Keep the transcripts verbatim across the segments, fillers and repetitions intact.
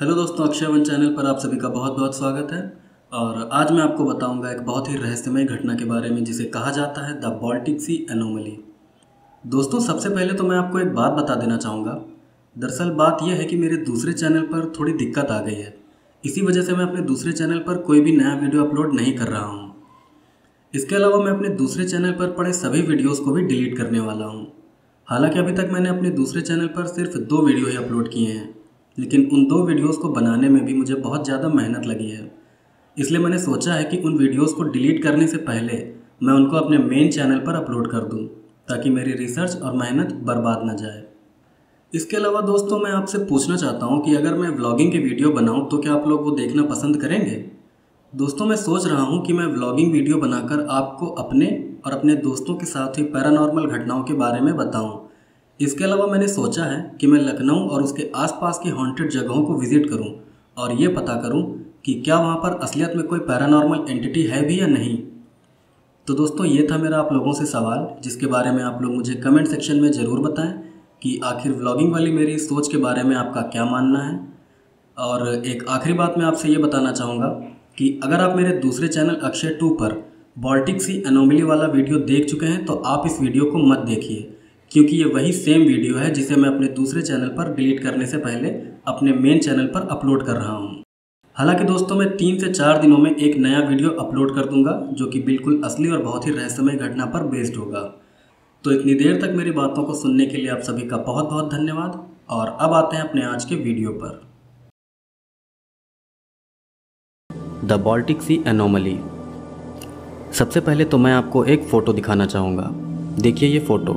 Hello दोस्तों, Akshay one channel पर आप सभी का बहुत बहुत स्वागत है। और आज मैं आपको बताऊंगा एक बहुत ही रहस्यमय घटना के बारे में जिसे कहा जाता है द बाल्टिक सी एनोमली। दोस्तों, सबसे पहले तो मैं आपको एक बात बता देना चाहूँगा। दरअसल बात यह है कि मेरे दूसरे चैनल पर थोड़ी दिक्कत आ गई है। इसी वजह से मैं अपने दूसरे चैनल पर कोई भी नया वीडियो अपलोड नहीं कर रहा हूँ। इसके अलावा मैं अपने दूसरे चैनल पर पड़े सभी वीडियोज़ को भी डिलीट करने वाला हूँ। हालांकि अभी तक मैंने अपने दूसरे चैनल पर सिर्फ दो वीडियो ही अपलोड किए हैं, लेकिन उन दो वीडियोस को बनाने में भी मुझे बहुत ज़्यादा मेहनत लगी है। इसलिए मैंने सोचा है कि उन वीडियोस को डिलीट करने से पहले मैं उनको अपने मेन चैनल पर अपलोड कर दूं, ताकि मेरी रिसर्च और मेहनत बर्बाद न जाए। इसके अलावा दोस्तों, मैं आपसे पूछना चाहता हूं कि अगर मैं व्लॉगिंग के वीडियो बनाऊं तो क्या आप लोग वो देखना पसंद करेंगे? दोस्तों, मैं सोच रहा हूँ कि मैं व्लॉगिंग वीडियो बनाकर आपको अपने और अपने दोस्तों के साथ हुई पैरानॉर्मल घटनाओं के बारे में बताऊँ। इसके अलावा मैंने सोचा है कि मैं लखनऊ और उसके आसपास की हॉन्टेड जगहों को विज़िट करूं और ये पता करूं कि क्या वहां पर असलियत में कोई पैरानॉर्मल एंटिटी है भी या नहीं। तो दोस्तों, ये था मेरा आप लोगों से सवाल, जिसके बारे में आप लोग मुझे कमेंट सेक्शन में ज़रूर बताएं कि आखिर व्लॉगिंग वाली मेरी सोच के बारे में आपका क्या मानना है। और एक आखिरी बात मैं आपसे ये बताना चाहूँगा कि अगर आप मेरे दूसरे चैनल अक्षय टू पर बाल्टिक सी एनोमली वाला वीडियो देख चुके हैं तो आप इस वीडियो को मत देखिए, क्योंकि ये वही सेम वीडियो है जिसे मैं अपने दूसरे चैनल पर डिलीट करने से पहले अपने मेन चैनल पर अपलोड कर रहा हूँ। हालांकि दोस्तों, मैं तीन से चार दिनों में एक नया वीडियो अपलोड कर दूंगा जो कि बिल्कुल असली और बहुत ही रहस्यमय घटना पर बेस्ड होगा। तो इतनी देर तक मेरी बातों को सुनने के लिए आप सभी का बहुत बहुत धन्यवाद। और अब आते हैं अपने आज के वीडियो पर। The Baltic sea anomaly. सबसे पहले तो मैं आपको एक फ़ोटो दिखाना चाहूँगा। देखिए ये फ़ोटो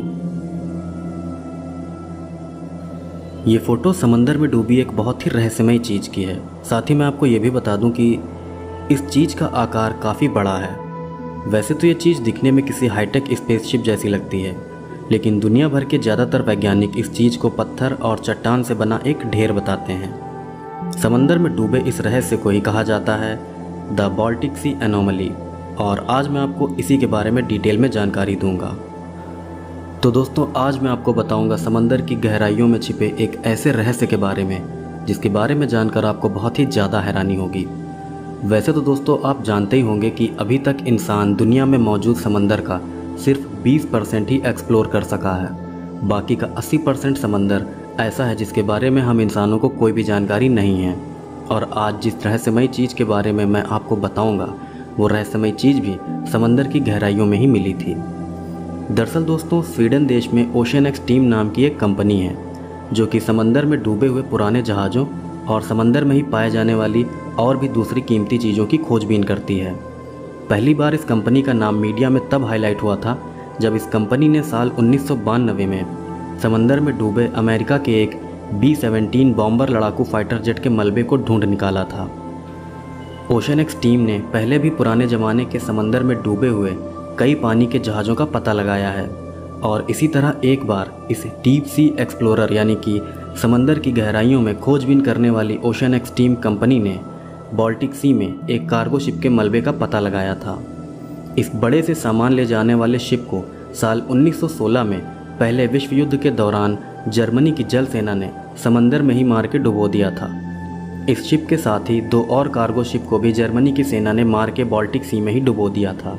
ये फ़ोटो समंदर में डूबी एक बहुत ही रहस्यमय चीज़ की है। साथ ही मैं आपको ये भी बता दूं कि इस चीज़ का आकार काफ़ी बड़ा है। वैसे तो ये चीज़ दिखने में किसी हाईटेक स्पेसशिप जैसी लगती है, लेकिन दुनिया भर के ज़्यादातर वैज्ञानिक इस चीज़ को पत्थर और चट्टान से बना एक ढेर बताते हैं। समंदर में डूबे इस रहस्य को ही कहा जाता है द बाल्टिक सी एनोमली, और आज मैं आपको इसी के बारे में डिटेल में जानकारी दूंगा। तो दोस्तों, आज मैं आपको बताऊंगा समंदर की गहराइयों में छिपे एक ऐसे रहस्य के बारे में जिसके बारे में जानकर आपको बहुत ही ज़्यादा हैरानी होगी। वैसे तो दोस्तों, आप जानते ही होंगे कि अभी तक इंसान दुनिया में मौजूद समंदर का सिर्फ बीस परसेंट ही एक्सप्लोर कर सका है। बाकी का अस्सी परसेंट समंदर ऐसा है जिसके बारे में हम इंसानों को कोई भी जानकारी नहीं है। और आज जिस रहस्यमय चीज़ के बारे में मैं आपको बताऊँगा, वो रहस्यमय चीज़ भी समंदर की गहराइयों में ही मिली थी। दरअसल दोस्तों, स्वीडन देश में ओशन एक्स टीम नाम की एक कंपनी है जो कि समंदर में डूबे हुए पुराने जहाज़ों और समंदर में ही पाए जाने वाली और भी दूसरी कीमती चीज़ों की खोजबीन करती है। पहली बार इस कंपनी का नाम मीडिया में तब हाईलाइट हुआ था जब इस कंपनी ने साल उन्नीस सौ बानवे में समंदर में डूबे अमेरिका के एक बी सेवनटीन बॉम्बर लड़ाकू फाइटर जेट के मलबे को ढूंढ निकाला था। ओशन एक्स टीम ने पहले भी पुराने ज़माने के समंदर में डूबे हुए कई पानी के जहाज़ों का पता लगाया है, और इसी तरह एक बार इस डीप सी एक्सप्लोरर यानी कि समंदर की गहराइयों में खोजबीन करने वाली ओशन एक्स टीम कंपनी ने बाल्टिक सी में एक कार्गो शिप के मलबे का पता लगाया था। इस बड़े से सामान ले जाने वाले शिप को साल उन्नीस सौ सोलह में पहले विश्व युद्ध के दौरान जर्मनी की जल सेना ने समंदर में ही मार के डुबो दिया था। इस शिप के साथ ही दो और कार्गो शिप को भी जर्मनी की सेना ने मार के बाल्टिक सी में ही डुबो दिया था।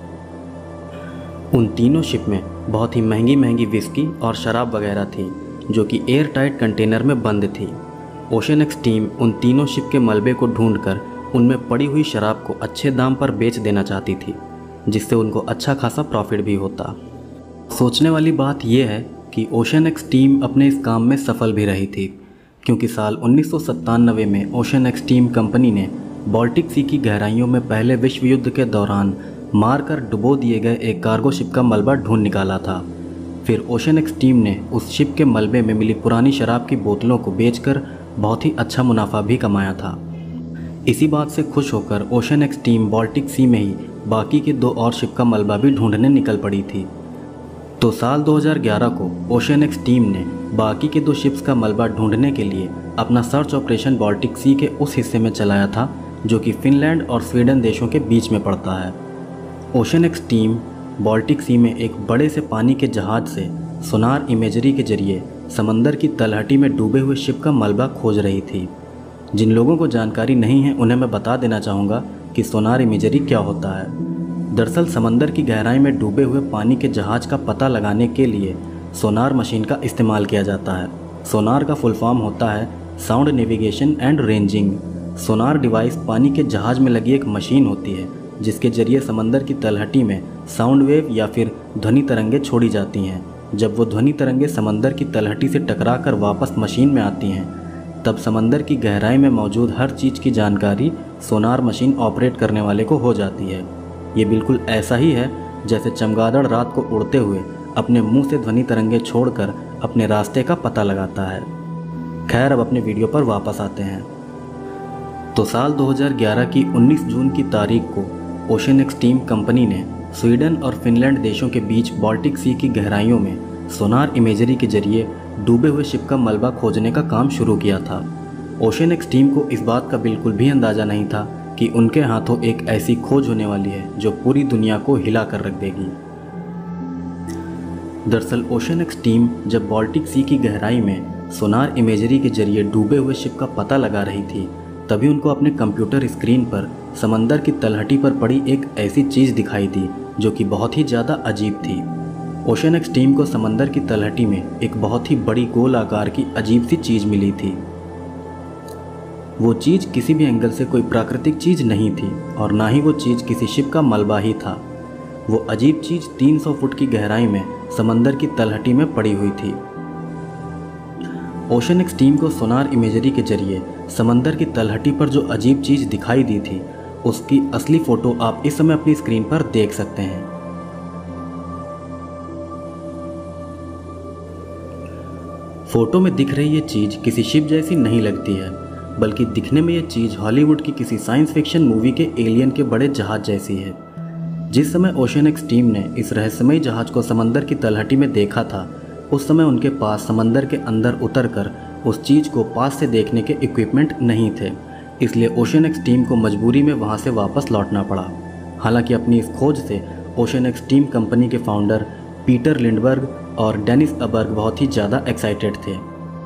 उन तीनों शिप में बहुत ही महंगी महंगी विस्की और शराब वगैरह थी जो कि एयर टाइट कंटेनर में बंद थी। ओशन एक्स टीम उन तीनों शिप के मलबे को ढूंढकर उनमें पड़ी हुई शराब को अच्छे दाम पर बेच देना चाहती थी, जिससे उनको अच्छा खासा प्रॉफिट भी होता। सोचने वाली बात यह है कि ओशन एक्स टीम अपने इस काम में सफल भी रही थी, क्योंकि साल उन्नीस सौ सत्तानवे में ओशन एक्स टीम कंपनी ने बाल्टिक सी की गहराइयों में पहले विश्व युद्ध के दौरान मारकर डुबो दिए गए एक कार्गो शिप का मलबा ढूंढ निकाला था। फिर ओशन एक्स टीम ने उस शिप के मलबे में मिली पुरानी शराब की बोतलों को बेचकर बहुत ही अच्छा मुनाफा भी कमाया था। इसी बात से खुश होकर ocean X team Baltic sea में ही बाकी के दो और शिप का मलबा भी ढूंढने निकल पड़ी थी। तो साल दो हज़ार ग्यारह को ओशन एक्स टीम ने बाकी के दो शिप्स का मलबा ढूंढने के लिए अपना सर्च ऑपरेशन बाल्टिक सी के उस हिस्से में चलाया था जो कि फिनलैंड और स्वीडन देशों के बीच में पड़ता है। Ocean X team Baltic sea में एक बड़े से पानी के जहाज़ से सोनार इमेजरी के जरिए समंदर की तलहटी में डूबे हुए शिप का मलबा खोज रही थी। जिन लोगों को जानकारी नहीं है उन्हें मैं बता देना चाहूँगा कि सोनार इमेजरी क्या होता है। दरअसल समंदर की गहराई में डूबे हुए पानी के जहाज़ का पता लगाने के लिए सोनार मशीन का इस्तेमाल किया जाता है। सोनार का फुल फॉर्म होता है sound navigation and ranging. Sonar device पानी के जहाज़ में लगी एक मशीन होती है जिसके जरिए समंदर की तलहटी में साउंड वेव या फिर ध्वनि तरंगे छोड़ी जाती हैं। जब वो ध्वनि तरंगे समंदर की तलहटी से टकराकर वापस मशीन में आती हैं, तब समंदर की गहराई में मौजूद हर चीज़ की जानकारी सोनार मशीन ऑपरेट करने वाले को हो जाती है। ये बिल्कुल ऐसा ही है जैसे चमगादड़ रात को उड़ते हुए अपने मुंह से ध्वनि तरंगे छोड़कर अपने रास्ते का पता लगाता है। खैर, अब अपने वीडियो पर वापस आते हैं। तो साल दो हज़ार ग्यारह की उन्नीस जून की तारीख को ओशन एक्सट्रीम कंपनी ने स्वीडन और फिनलैंड देशों के बीच बाल्टिक सी की गहराइयों में सोनार इमेजरी के जरिए डूबे हुए शिप का मलबा खोजने का काम शुरू किया था। ओशन एक्सट्रीम को इस बात का बिल्कुल भी अंदाज़ा नहीं था कि उनके हाथों एक ऐसी खोज होने वाली है जो पूरी दुनिया को हिला कर रख देगी। दरअसल ओशन एक्सट्रीम जब बाल्टिक सी की गहराई में सोनार इमेजरी के जरिए डूबे हुए शिप का पता लगा रही थी, तभी उनको अपने कंप्यूटर स्क्रीन पर समंदर की तलहटी पर पड़ी एक ऐसी चीज़ दिखाई दी जो कि बहुत ही ज़्यादा अजीब थी। ओशन एक्सट्रीम को समंदर की तलहटी में एक बहुत ही बड़ी गोल आकार की अजीब सी चीज़ मिली थी। वो चीज़ किसी भी एंगल से कोई प्राकृतिक चीज़ नहीं थी और ना ही वो चीज़ किसी शिप का मलबा ही था। वो अजीब चीज़ तीन सौ फुट की गहराई में समंदर की तलहटी में पड़ी हुई थी। ओशन एक्सट्रीम को सोनार इमेजरी के जरिए समंदर की तलहटी पर जो अजीब चीज़ दिखाई दी थी, उसकी असली फ़ोटो आप इस समय अपनी स्क्रीन पर देख सकते हैं। फोटो में दिख रही ये चीज़ किसी शिप जैसी नहीं लगती है, बल्कि दिखने में ये चीज़ हॉलीवुड की किसी साइंस फिक्शन मूवी के एलियन के बड़े जहाज जैसी है। जिस समय ओशन एक्सट्रीम ने इस रहस्यमयी जहाज को समंदर की तलहटी में देखा था, उस समय उनके पास समंदर के अंदर उतरकर उस चीज़ को पास से देखने के इक्विपमेंट नहीं थे, इसलिए ओशन एक्सट्रीम को मजबूरी में वहां से वापस लौटना पड़ा। हालांकि अपनी इस खोज से ओशन एक्सट्रीम कंपनी के फाउंडर पीटर लिंडबर्ग और डेनिस अबर्ग बहुत ही ज़्यादा एक्साइटेड थे।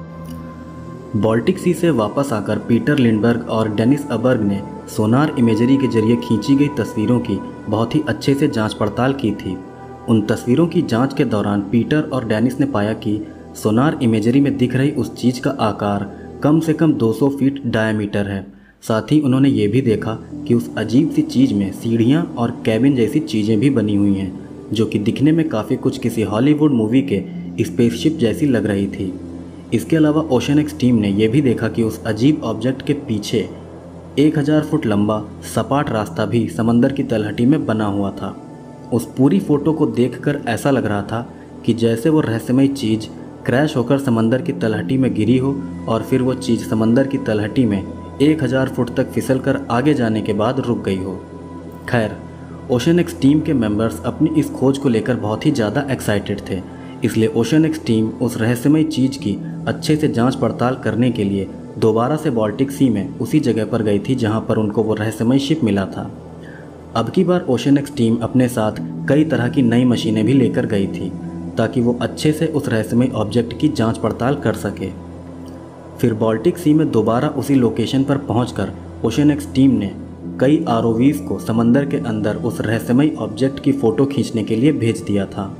बाल्टिक सी से वापस आकर पीटर लिंडबर्ग और डेनिस अबर्ग ने सोनार इमेजरी के जरिए खींची गई तस्वीरों की बहुत ही अच्छे से जांच पड़ताल की थी। उन तस्वीरों की जांच के दौरान पीटर और डेनिस ने पाया कि सोनार इमेजरी में दिख रही उस चीज़ का आकार कम से कम दो सौ फीट डायमीटर है। साथ ही उन्होंने ये भी देखा कि उस अजीब सी चीज़ में सीढ़ियाँ और कैबिन जैसी चीज़ें भी बनी हुई हैं, जो कि दिखने में काफ़ी कुछ किसी हॉलीवुड मूवी के स्पेसशिप जैसी लग रही थी। इसके अलावा ओशन एक्सट्रीम ने यह भी देखा कि उस अजीब ऑब्जेक्ट के पीछे एक हज़ार फुट लंबा सपाट रास्ता भी समंदर की तलहटी में बना हुआ था। उस पूरी फ़ोटो को देखकर ऐसा लग रहा था कि जैसे वो रहस्यमयी चीज़ क्रैश होकर समंदर की तलहटी में गिरी हो और फिर वो चीज़ समंदर की तलहटी में एक हज़ार फुट तक फिसलकर आगे जाने के बाद रुक गई हो। खैर, ओशन एक्सट्रीम के मेंबर्स अपनी इस खोज को लेकर बहुत ही ज़्यादा एक्साइटेड थे, इसलिए ओशन एक्सट्रीम उस रहस्यमयी चीज़ की अच्छे से जांच पड़ताल करने के लिए दोबारा से बाल्टिक सी में उसी जगह पर गई थी जहां पर उनको वो रहस्यमयी शिप मिला था। अब की बार ओशन एक्सट्रीम अपने साथ कई तरह की नई मशीनें भी लेकर गई थी ताकि वो अच्छे से उस रहस्यमयी ऑब्जेक्ट की जांच पड़ताल कर सके। फिर बाल्टिक सी में दोबारा उसी लोकेशन पर पहुंचकर ओशन एक्सट्रीम ने कई आरओवीज़ को समंदर के अंदर उस रहस्यमयी ऑब्जेक्ट की फ़ोटो खींचने के लिए भेज दिया था।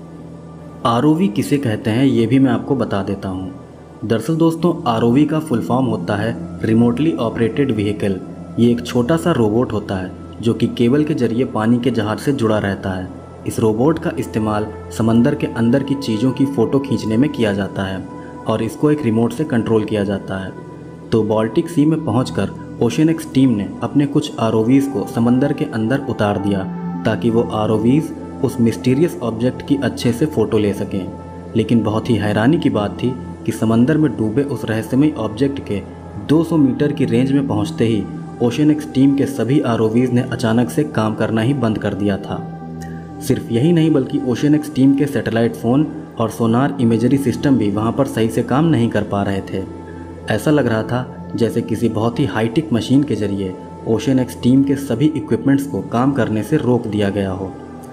आरओवी किसे कहते हैं ये भी मैं आपको बता देता हूँ। दरअसल दोस्तों, आरओवी का फुल फॉर्म होता है रिमोटली ऑपरेटेड व्हीकल। ये एक छोटा सा रोबोट होता है जो कि केबल के जरिए पानी के जहाज से जुड़ा रहता है। इस रोबोट का इस्तेमाल समंदर के अंदर की चीज़ों की फ़ोटो खींचने में किया जाता है और इसको एक रिमोट से कंट्रोल किया जाता है। तो बाल्टिक सी में पहुंचकर ओशन एक्सट्रीम ने अपने कुछ आरओवीज़ को समंदर के अंदर उतार दिया ताकि वो आरओवीज़ उस मिस्टीरियस ऑब्जेक्ट की अच्छे से फ़ोटो ले सकें। लेकिन बहुत ही हैरानी की बात थी कि समंदर में डूबे उस रहस्यमयी ऑब्जेक्ट के दो सौ मीटर की रेंज में पहुंचते ही ओशन एक्सट्रीम के सभी आरओवीज़ ने अचानक से काम करना ही बंद कर दिया था। सिर्फ यही नहीं बल्कि ओशन एक्सट्रीम के सैटेलाइट फ़ोन और सोनार इमेजरी सिस्टम भी वहां पर सही से काम नहीं कर पा रहे थे। ऐसा लग रहा था जैसे किसी बहुत ही हाईटेक मशीन के जरिए ओशन एक्सट्रीम के सभी इक्विपमेंट्स को काम करने से रोक दिया गया हो।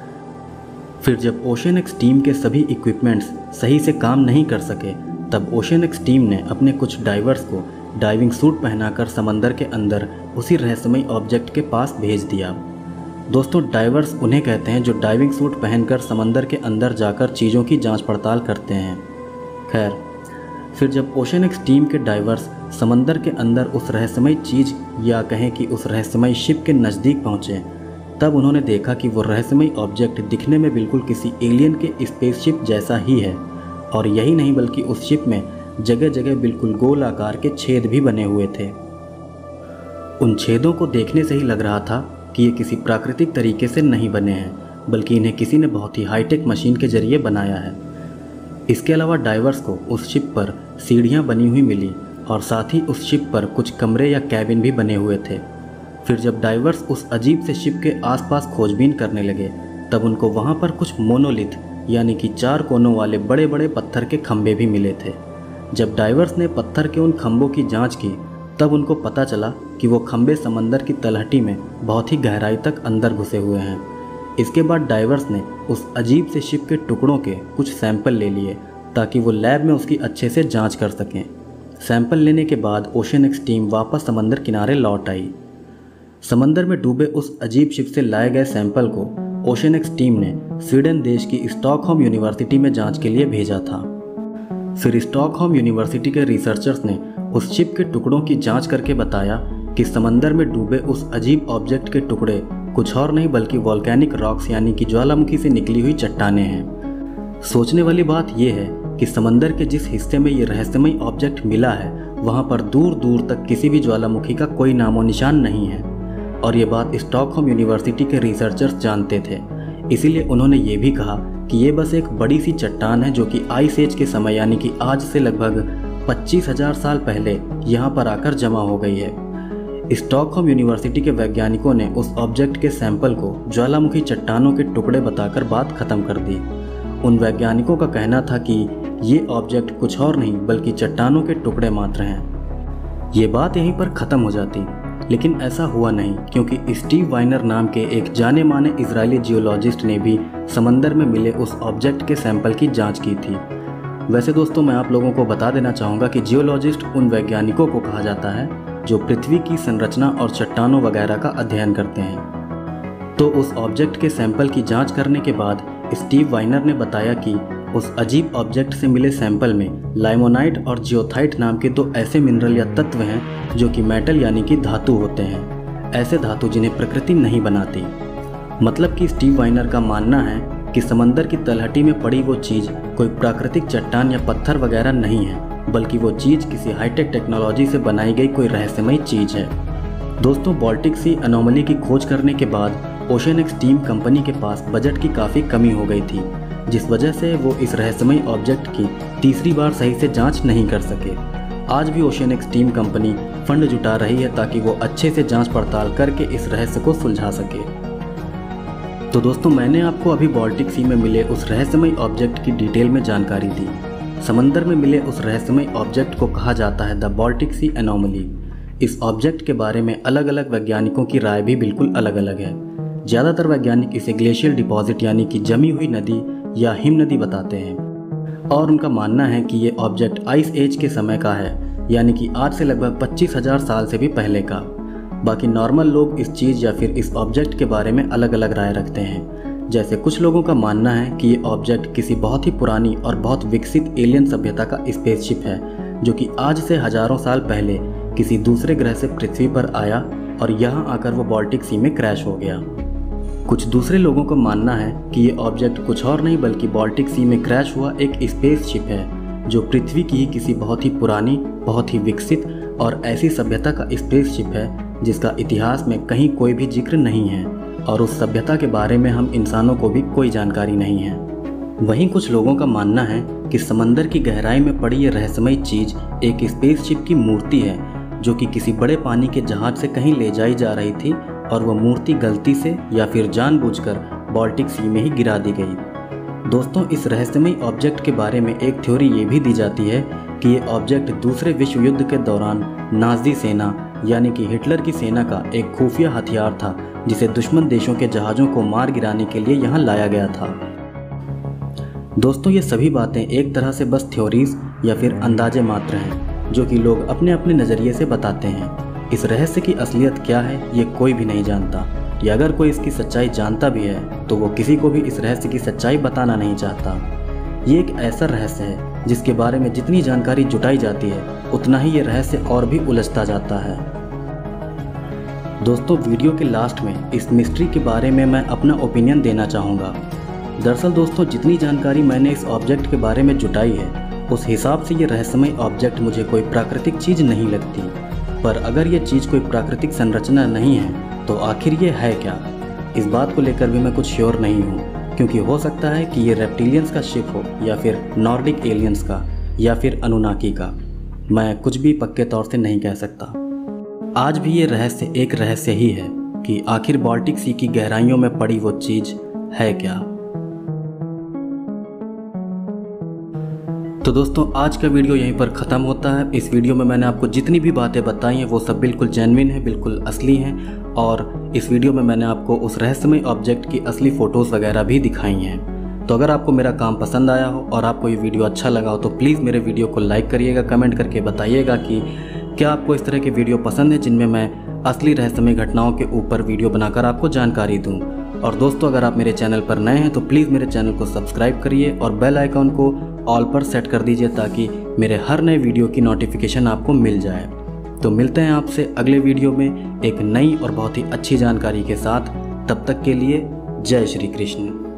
फिर जब ओशन एक्सट्रीम के सभी इक्विपमेंट्स सही से काम नहीं कर सके, तब ओशन एक्सट्रीम ने अपने कुछ डाइवर्स को डाइविंग सूट पहनाकर समंदर के अंदर उसी रहस्यमय ऑब्जेक्ट के पास भेज दिया। दोस्तों, डाइवर्स उन्हें कहते हैं जो डाइविंग सूट पहनकर समंदर के अंदर जाकर चीज़ों की जांच पड़ताल करते हैं। खैर, फिर जब ओशन एक्स टीम के डाइवर्स समंदर के अंदर उस रहस्यमय चीज़ या कहें कि उस रहस्यमय शिप के नज़दीक पहुँचे, तब उन्होंने देखा कि वो रहस्यमय ऑब्जेक्ट दिखने में बिल्कुल किसी एलियन के स्पेसशिप जैसा ही है। और यही नहीं बल्कि उस शिप में जगह जगह बिल्कुल गोल आकार के छेद भी बने हुए थे। उन छेदों को देखने से ही लग रहा था कि ये किसी प्राकृतिक तरीके से नहीं बने हैं, बल्कि इन्हें किसी ने बहुत ही हाईटेक मशीन के जरिए बनाया है। इसके अलावा डाइवर्स को उस शिप पर सीढ़ियाँ बनी हुई मिली और साथ ही उस शिप पर कुछ कमरे या कैबिन भी बने हुए थे। फिर जब डाइवर्स उस अजीब से शिप के आसपास खोजबीन करने लगे, तब उनको वहाँ पर कुछ मोनोलिथ यानी कि चार कोनों वाले बड़े बड़े पत्थर के खंभे भी मिले थे। जब डाइवर्स ने पत्थर के उन खंभों की जांच की, तब उनको पता चला कि वो खंभे समंदर की तलहटी में बहुत ही गहराई तक अंदर घुसे हुए हैं। इसके बाद डाइवर्स ने उस अजीब से शिप के टुकड़ों के कुछ सैंपल ले लिए ताकि वो लैब में उसकी अच्छे से जांच कर सकें। सैंपल लेने के बाद ओशन एक्स टीम वापस समंदर किनारे लौट आई। समंदर में डूबे उस अजीब शिप से लाए गए सैंपल को ओशन एक्स टीम ने स्वीडन देश की स्टॉकहोम यूनिवर्सिटी में जांच के लिए भेजा था। फिर स्टॉकहोम यूनिवर्सिटी के रिसर्चर्स ने उस शिप के टुकड़ों की जांच करके बताया कि समंदर में डूबे उस अजीब ऑब्जेक्ट के टुकड़े कुछ और नहीं बल्कि वॉल्केनिक रॉक्स यानी कि ज्वालामुखी से निकली हुई चट्टानें हैं। सोचने वाली बात यह है कि समंदर के जिस हिस्से में ये रहस्यमय ऑब्जेक्ट मिला है, वहाँ पर दूर दूर तक किसी भी ज्वालामुखी का कोई नामो निशान नहीं है। और ये बात स्टॉकहोम यूनिवर्सिटी के रिसर्चर्स जानते थे, इसीलिए उन्होंने ये भी कहा कि ये बस एक बड़ी सी चट्टान है जो कि आइस एज के समय यानी कि आज से लगभग पच्चीस हजार साल पहले यहाँ पर आकर जमा हो गई है। स्टॉकहोम यूनिवर्सिटी के वैज्ञानिकों ने उस ऑब्जेक्ट के सैंपल को ज्वालामुखी चट्टानों के टुकड़े बताकर बात खत्म कर दी। उन वैज्ञानिकों का कहना था कि ये ऑब्जेक्ट कुछ और नहीं बल्कि चट्टानों के टुकड़े मात्र हैं। ये बात यहीं पर ख़त्म हो जाती, लेकिन ऐसा हुआ नहीं, क्योंकि स्टीव वाइनर नाम के एक जाने माने इजरायली जियोलॉजिस्ट ने भी समंदर में मिले उस ऑब्जेक्ट के सैंपल की जांच की थी। वैसे दोस्तों, मैं आप लोगों को बता देना चाहूँगा कि जियोलॉजिस्ट उन वैज्ञानिकों को कहा जाता है जो पृथ्वी की संरचना और चट्टानों वगैरह का अध्ययन करते हैं। तो उस ऑब्जेक्ट के सैंपल की जाँच करने के बाद स्टीव वाइनर ने बताया कि उस अजीब ऑब्जेक्ट से मिले सैंपल में लाइमोनाइट और जियोथाइट नाम के दो ऐसे मिनरल या तत्व हैं जो कि मेटल यानी कि धातु होते हैं, ऐसे धातु जिन्हें प्रकृति नहीं बनाती। मतलब कि स्टीव वाइनर का मानना है कि समंदर की तलहटी में पड़ी वो चीज़ कोई प्राकृतिक चट्टान या पत्थर वगैरह नहीं है, बल्कि वो चीज़ किसी हाईटेक टेक्नोलॉजी से बनाई गई कोई रहस्यमय चीज़ है। दोस्तों, बाल्टिक सी एनोमली की खोज करने के बाद ओशन एक्स टीम कंपनी के पास बजट की काफ़ी कमी हो गई थी, जिस वजह से वो इस रहस्यमय ऑब्जेक्ट की तीसरी बार सही से जांच नहीं कर सके। आज भी ocean X team company fund जुटा रही है ताकि वो अच्छे से जांच पड़ताल करके इस रहस्य को सुलझा सके। तो दोस्तों, मैंने आपको अभी बाल्टिक सी में मिले उस रहस्यमय ऑब्जेक्ट की डिटेल में जानकारी दी। समंदर में मिले उस रहस्यमय ऑब्जेक्ट को कहा जाता है द बाल्टिक सी एनोमली। इस ऑब्जेक्ट के बारे में अलग अलग वैज्ञानिकों की राय भी बिल्कुल अलग अलग है। ज़्यादातर वैज्ञानिक इसे ग्लेशियल डिपॉजिट यानी कि जमी हुई नदी या हिम नदी बताते हैं और उनका मानना है कि ये ऑब्जेक्ट आइस एज के समय का है, यानी कि आज से लगभग पच्चीस हजार साल से भी पहले का। बाकी नॉर्मल लोग इस चीज़ या फिर इस ऑब्जेक्ट के बारे में अलग अलग राय रखते हैं। जैसे कुछ लोगों का मानना है कि ये ऑब्जेक्ट किसी बहुत ही पुरानी और बहुत विकसित एलियन सभ्यता का स्पेसशिप है, जो कि आज से हजारों साल पहले किसी दूसरे ग्रह से पृथ्वी पर आया और यहाँ आकर वो बाल्टिक सी में क्रैश हो गया। कुछ दूसरे लोगों का मानना है कि ये ऑब्जेक्ट कुछ और नहीं बल्कि बाल्टिक सी में क्रैश हुआ एक स्पेसशिप है, जो पृथ्वी की ही किसी बहुत ही पुरानी, बहुत ही विकसित और ऐसी सभ्यता का स्पेसशिप है जिसका इतिहास में कहीं कोई भी जिक्र नहीं है और उस सभ्यता के बारे में हम इंसानों को भी कोई जानकारी नहीं है। वहीं कुछ लोगों का मानना है कि समंदर की गहराई में पड़ी ये रहस्यमय चीज़ एक स्पेसशिप की मूर्ति है, जो कि किसी बड़े पानी के जहाज से कहीं ले जाई जा रही थी और वह मूर्ति गलती से या फिर जानबूझकर बाल्टिक सी में ही गिरा दी गई। दोस्तों, इस रहस्यमय ऑब्जेक्ट के बारे में एक थ्योरी ये भी दी जाती है कि ये ऑब्जेक्ट दूसरे विश्व युद्ध के दौरान नाज़ी सेना यानी कि हिटलर की सेना का एक खुफिया हथियार था, जिसे दुश्मन देशों के जहाज़ों को मार गिराने के लिए यहाँ लाया गया था। दोस्तों, ये सभी बातें एक तरह से बस थ्योरीज या फिर अंदाजे मात्र हैं। जो कि लोग अपने अपने नज़रिए से बताते हैं। इस रहस्य की असलियत क्या है ये कोई भी नहीं जानता, या अगर कोई इसकी सच्चाई जानता भी है तो वो किसी को भी इस रहस्य की सच्चाई बताना नहीं चाहता। ये एक ऐसा रहस्य है जिसके बारे में जितनी जानकारी जुटाई जाती है उतना ही ये रहस्य और भी उलझता जाता है। दोस्तों, वीडियो के लास्ट में इस मिस्ट्री के बारे में मैं अपना ओपिनियन देना चाहूँगा। दरअसल दोस्तों, जितनी जानकारी मैंने इस ऑब्जेक्ट के बारे में जुटाई है उस हिसाब से ये रहस्यमय ऑब्जेक्ट मुझे कोई प्राकृतिक चीज़ नहीं लगती। पर अगर ये चीज़ कोई प्राकृतिक संरचना नहीं है तो आखिर ये है क्या, इस बात को लेकर भी मैं कुछ श्योर नहीं हूँ, क्योंकि हो सकता है कि ये रेप्टिलियंस का शिप हो या फिर नॉर्डिक एलियंस का या फिर अनुनाकी का। मैं कुछ भी पक्के तौर से नहीं कह सकता। आज भी ये रहस्य एक रहस्य ही है कि आखिर बाल्टिक सी की गहराइयों में पड़ी वो चीज़ है क्या। तो दोस्तों, आज का वीडियो यहीं पर ख़त्म होता है। इस वीडियो में मैंने आपको जितनी भी बातें बताई हैं वो सब बिल्कुल जेन्युइन है, बिल्कुल असली हैं, और इस वीडियो में मैंने आपको उस रहस्यमय ऑब्जेक्ट की असली फ़ोटोज़ वगैरह भी दिखाई हैं। तो अगर आपको मेरा काम पसंद आया हो और आपको ये वीडियो अच्छा लगा हो तो प्लीज़ मेरे वीडियो को लाइक करिएगा, कमेंट करके बताइएगा कि क्या आपको इस तरह के वीडियो पसंद है जिनमें मैं असली रहस्यमय घटनाओं के ऊपर वीडियो बनाकर आपको जानकारी दूँ। और दोस्तों, अगर आप मेरे चैनल पर नए हैं तो प्लीज़ मेरे चैनल को सब्सक्राइब करिए और बेल आइकॉन को ऑल पर सेट कर दीजिए ताकि मेरे हर नए वीडियो की नोटिफिकेशन आपको मिल जाए। तो मिलते हैं आपसे अगले वीडियो में एक नई और बहुत ही अच्छी जानकारी के साथ। तब तक के लिए जय श्री कृष्ण।